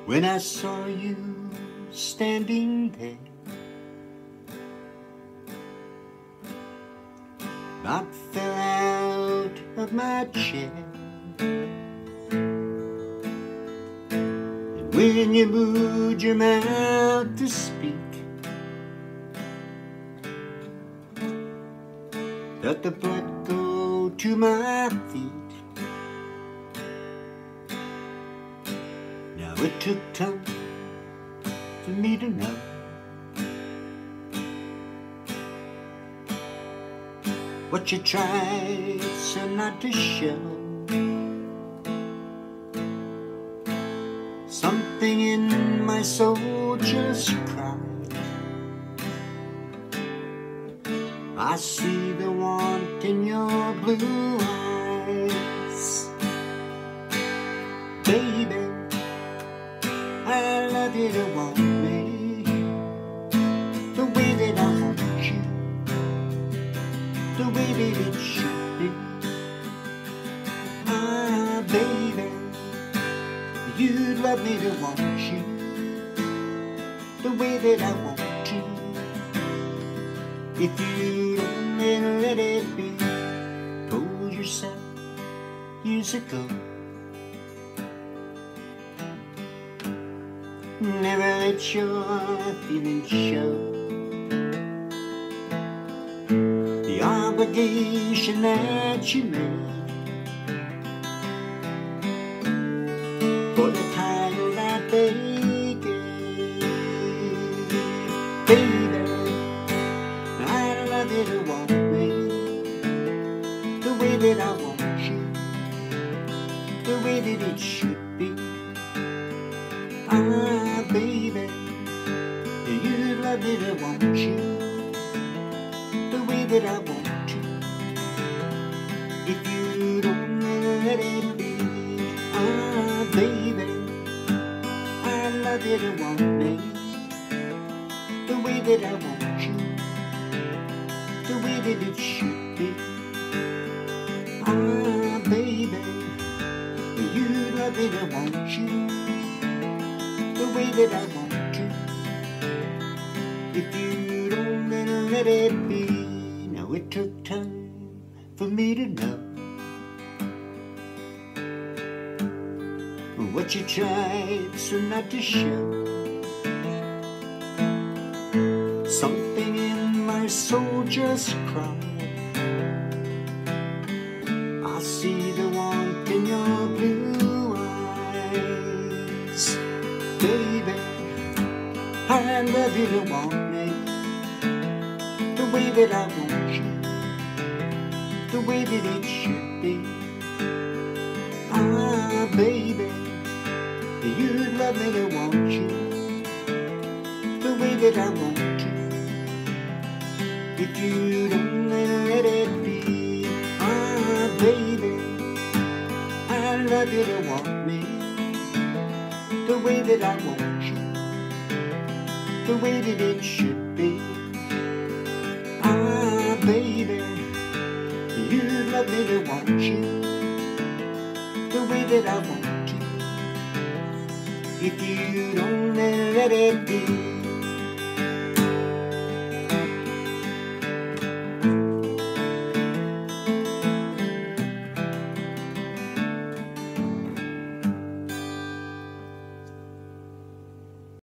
when I saw you standing there. I fell out of my chair, and when you moved your mouth to speak, let the blood go to my feet. Now it took time for me to know what you tried so not to show. Something in my soul just cried. I see the want in your blue eyes. Baby, I love you to want me the way that I want you, the way that it should be. Ah, baby, you'd love me to want you the way that I want to. If you'd only let it be, told yourself years ago. Never let your feelings show the obligation that you made for the title that they gave. Baby, I'd love you to want me the way that I want you, the way that it should be. Ah, baby, you'd love me to want you the way that I want to. If you'd only let it be. Ah, baby, I'd love you to want me the way that I want you, the way that it should be. Ah, baby, you'd love me to want you the way that I want to. If you'd only let it be. Now it took time for me to know what you tried so not to show. Something in my soul just cried. I see the want in your blue eyes. Baby, I love you to want me the way that I want you, the way that it should be. Ah, baby, you'd love me to want you the way that I want to. If you'd only let it be. Ah, baby, I love you to want me the way that I want you, the way that it should be. Ah, baby, you'd love me to want you the way that I want to. If you'd only let it be.